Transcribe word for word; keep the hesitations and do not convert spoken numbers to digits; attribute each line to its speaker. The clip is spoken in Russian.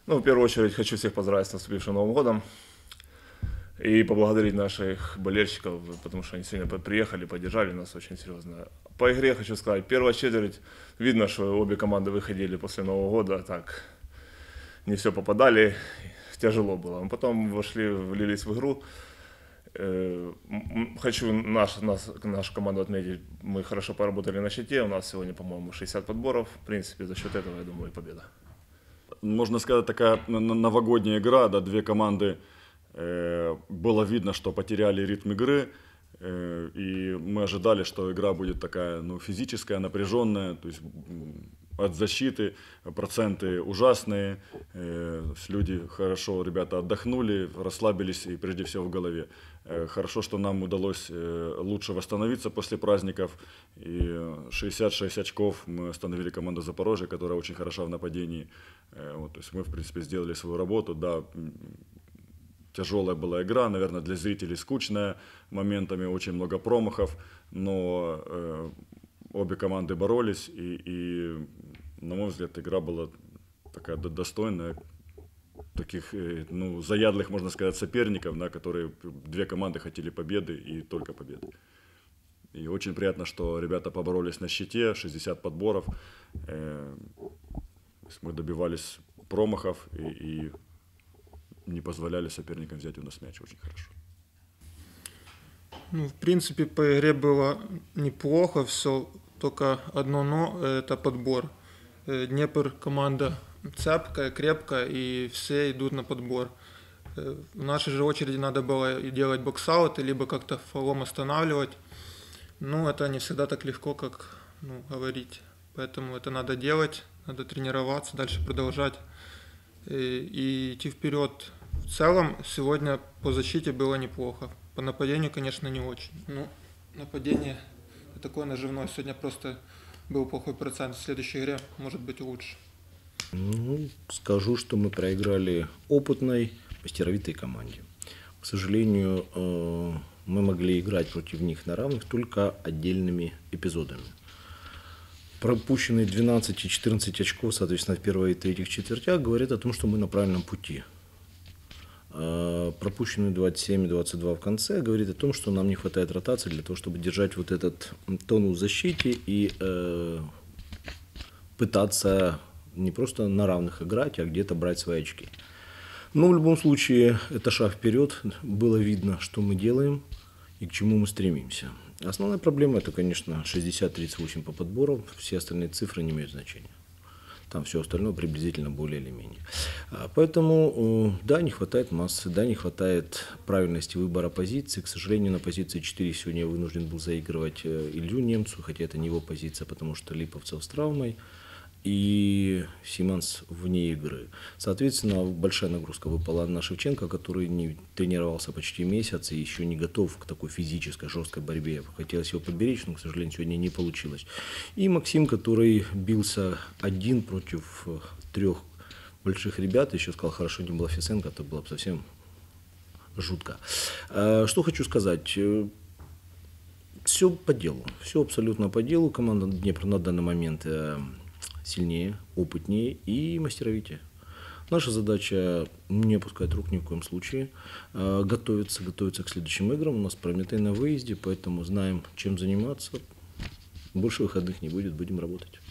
Speaker 1: Ну, в первую очередь хочу всех поздравить с наступившим Новым годом и поблагодарить наших болельщиков, потому что они сегодня приехали, поддержали нас очень серьезно. По игре хочу сказать, первая четверть, видно, что обе команды выходили после Нового года, так, не все попадали, тяжело было. Потом вошли, влились в игру. Хочу наш, наш, нашу команду отметить, мы хорошо поработали на щите, у нас сегодня, по-моему, шестьдесят подборов, в принципе, за счет этого, я думаю, и победа.
Speaker 2: Можно сказать, такая новогодняя игра, да, две команды, э, было видно, что потеряли ритм игры, э, и мы ожидали, что игра будет такая, ну, физическая, напряженная, то есть от защиты проценты ужасные, э, люди хорошо, ребята отдохнули, расслабились и прежде всего в голове. Э, хорошо, что нам удалось э, лучше восстановиться после праздников, и шестьдесят шесть очков мы остановили команду Запорожья, которая очень хороша в нападении. Э, вот, то есть мы, в принципе, сделали свою работу, да. Тяжелая была игра, наверное, для зрителей скучная, моментами очень много промахов, но э, обе команды боролись, и, и, на мой взгляд, игра была такая достойная, таких, ну, заядлых, можно сказать, соперников, да, которые, две команды хотели победы и только победы. И очень приятно, что ребята поборолись на щите, шестьдесят подборов, э, мы добивались промахов и, и не позволяли соперникам взять у нас мяч очень хорошо.
Speaker 3: Ну, в принципе, по игре было неплохо, все, только одно но – это подбор. Днепр команда цепкая, крепкая, и все идут на подбор. В нашей же очереди надо было делать боксауты, либо как-то фолом останавливать. Ну, это не всегда так легко, как, ну, говорить. Поэтому это надо делать, надо тренироваться, дальше продолжать и, и идти вперед. В целом, сегодня по защите было неплохо. По нападению, конечно, не очень. Ну, нападение такое наживное. Сегодня просто был плохой процент. В следующей игре может быть лучше.
Speaker 4: Ну, скажу, что мы проиграли опытной, мастеровитой команде. К сожалению, мы могли играть против них на равных только отдельными эпизодами. Пропущенные двенадцать и четырнадцать очков, соответственно, в первой и третьих четвертях, говорят о том, что мы на правильном пути. Пропущенные двадцать семь и двадцать два в конце говорит о том, что нам не хватает ротации для того, чтобы держать вот этот тонус в защите и э, пытаться не просто на равных играть, а где-то брать свои очки. Но в любом случае это шаг вперед. Было видно, что мы делаем и к чему мы стремимся. Основная проблема это, конечно, шестьдесят тридцать восемь по подбору. Все остальные цифры не имеют значения. Там все остальное приблизительно более или менее. Поэтому, да, не хватает массы, да, не хватает правильности выбора позиции. К сожалению, на позиции четыре сегодня я вынужден был заигрывать Илью Немцу, хотя это не его позиция, потому что Липовцев с травмой и Симонс вне игры. Соответственно, большая нагрузка выпала на Шевченко, который не тренировался почти месяц и еще не готов к такой физической, жесткой борьбе. Хотелось его поберечь, но, к сожалению, сегодня не получилось. И Максим, который бился один против трех больших ребят, еще сказал, хорошо, не было Фисенко, это было бы совсем жутко. Что хочу сказать. Все по делу, все абсолютно по делу. Команда Днепр на данный момент сильнее, опытнее и мастеровитее. Наша задача не опускать рук ни в коем случае, готовиться, готовиться к следующим играм. У нас Прометей на выезде, поэтому знаем, чем заниматься. Больше выходных не будет, будем работать.